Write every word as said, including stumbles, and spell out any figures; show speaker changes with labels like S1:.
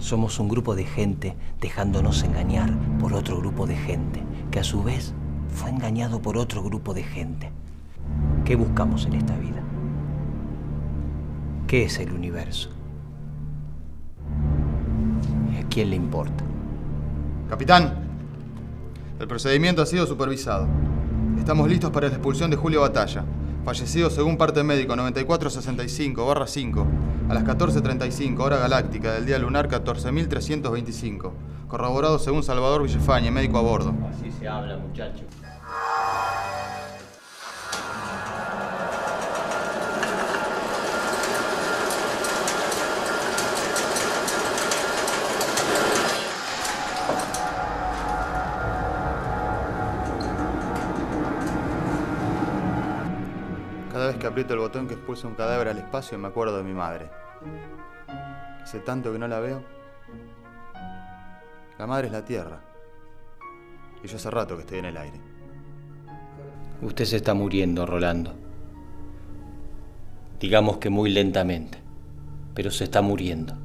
S1: Somos un grupo de gente dejándonos engañar por otro grupo de gente, que a su vez fue engañado por otro grupo de gente. ¿Qué buscamos en esta vida? ¿Qué es el universo? ¿Y a quién le importa?
S2: Capitán, el procedimiento ha sido supervisado. Estamos listos para la expulsión de Julio Batalla, fallecido según parte médico noventa y cuatro sesenta y cinco barra cinco, a las catorce treinta y cinco hora galáctica del día lunar catorce mil trescientos veinticinco. Corroborado según Salvador Villafañe, médico a bordo.
S1: Así se habla, muchacho.
S2: Cada vez que aprieto el botón que expulsa un cadáver al espacio me acuerdo de mi madre. Hace tanto que no la veo. La madre es la Tierra. Y yo hace rato que estoy en el aire.
S1: Usted se está muriendo, Rolando. Digamos que muy lentamente, pero se está muriendo.